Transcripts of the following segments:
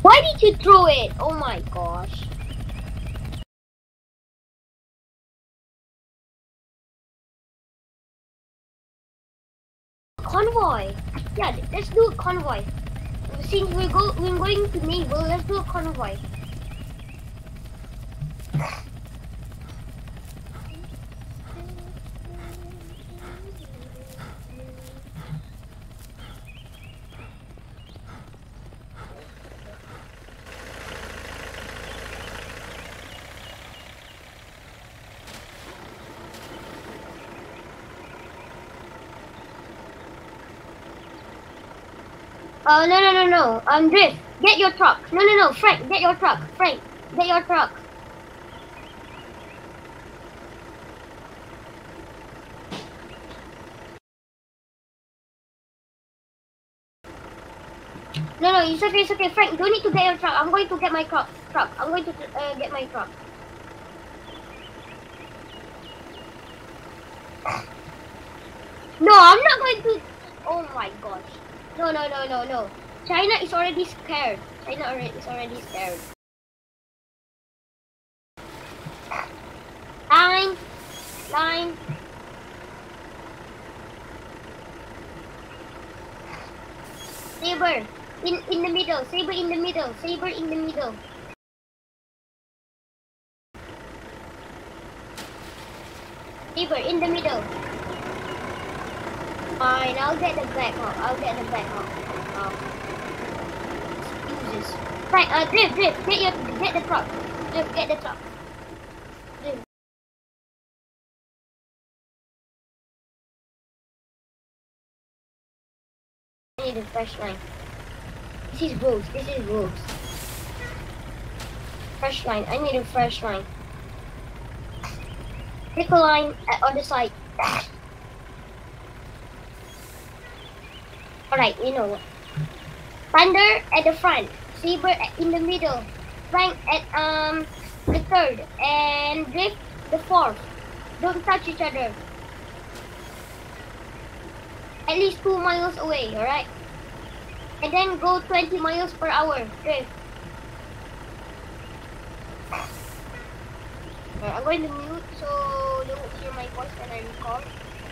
Why did you throw it? Oh my gosh. Convoy. Yeah, let's do a convoy. Since we're going to naval, let's do a convoy. No. Drift, get your truck. No. Frank, get your truck. Frank, get your truck. No, it's okay. Frank, don't need to get your truck. I'm going to get my truck. I'm going to get my truck. No, I'm not going to. Oh my gosh. No. China is already scared. Is already scared. Line. Saber, in the middle. Saber in the middle. Saber in the middle. Saber in the middle. Fine, I'll get the Black Hawk. Excuses. Right, Drift, get the truck. Drift, get the truck. Drift. I need a fresh line. This is roads. Fresh line. I need a fresh line. Pick a line on the side. Alright, you know what. Thunder at the front. Saber in the middle. Frank at the third. And Drift the fourth. Don't touch each other. At least 2 miles away, alright? And then go 20 miles per hour. Drift. I'm going to mute so you won't hear my voice when I record.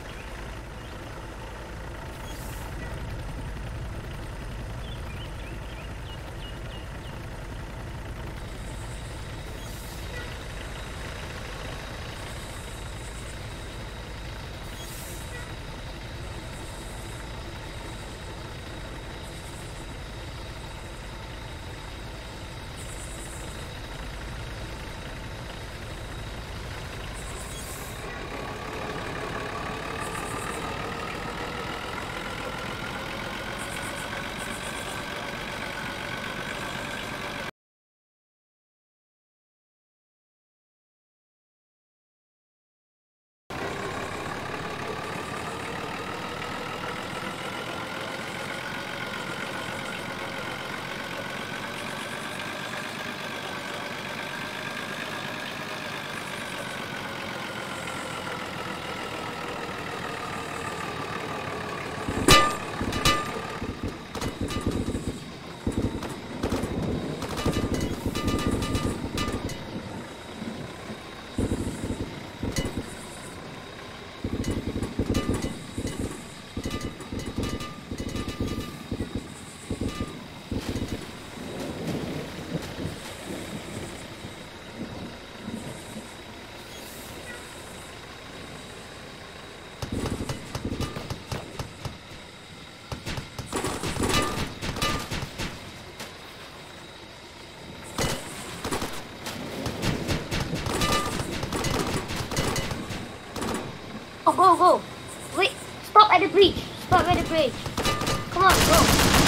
Go. Wait, stop at the bridge. Come on, go.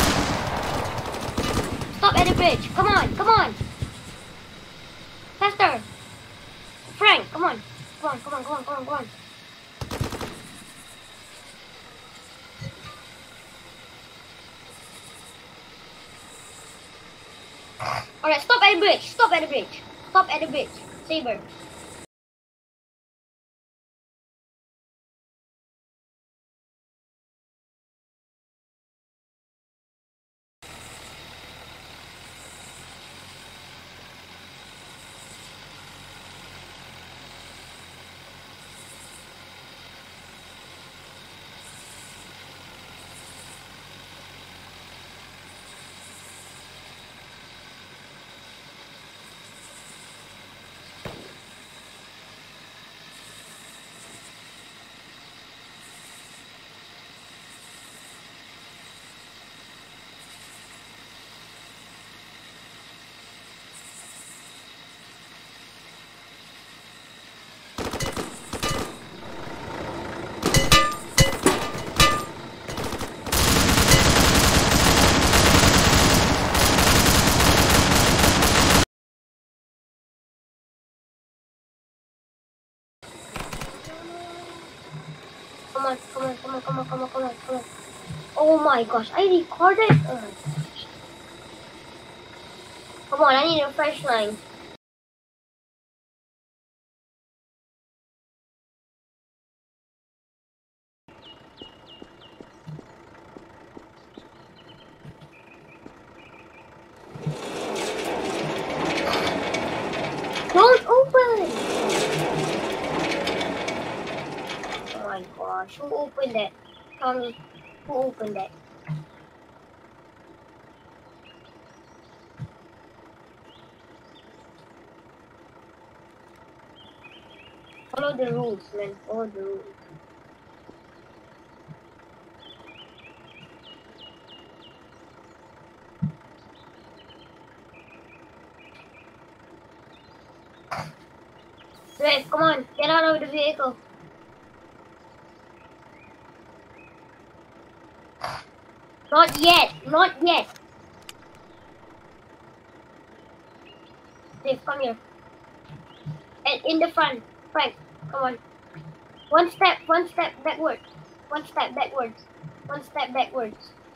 Stop at the bridge. Come on. Faster. Frank, come on. Alright, stop at the bridge. Saber. on, come on, come on, come on, come on, come on, come on. Oh my gosh, I recorded. Oh my gosh. Come on, I need a fresh line. Don't open! Oh my gosh, who opened that? Tell me, who opened that? Follow the rules, man. Follow the rules. Wait, come on, get out of the vehicle. Not yet, not yet. Dave, come here. And in the front, Frank, come on. One step backwards. One step backwards. One step backwards.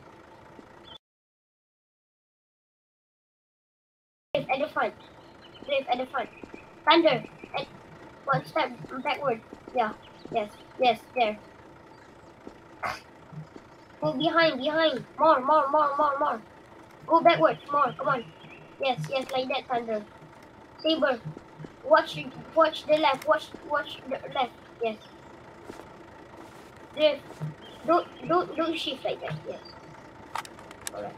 Dave at the front. Dave at the front. Thunder. And one step backward. Yeah. Yes. Yes. There. Go behind. Behind. More. Go backwards. More. Come on. Yes. Yes. Like that. Thunder. Saber. Watch the left. Watch the left. Yes. Dave. Don't shift like that. Yes. Alright.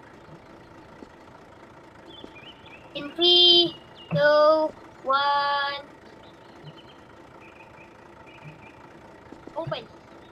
In 3, 2, 1. Open.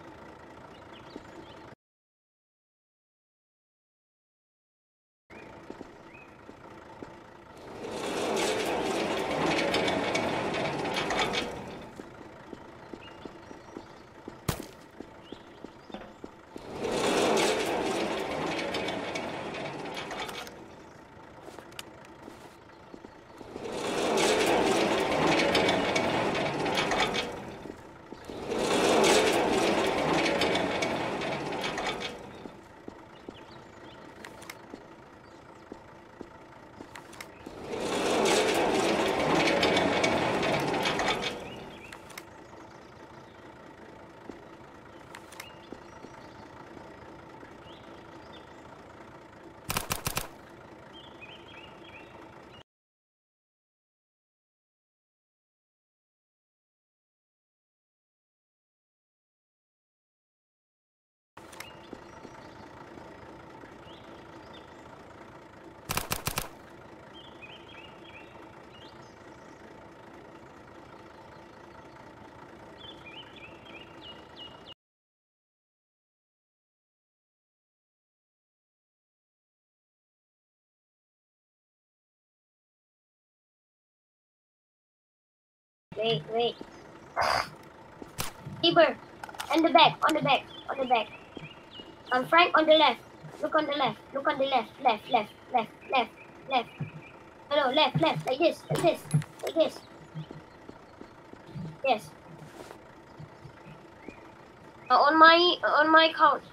Wait. Saber. And the back. On the back. Frank on the left. Look on the left. Left. No, left. Like this. Yes. On my count.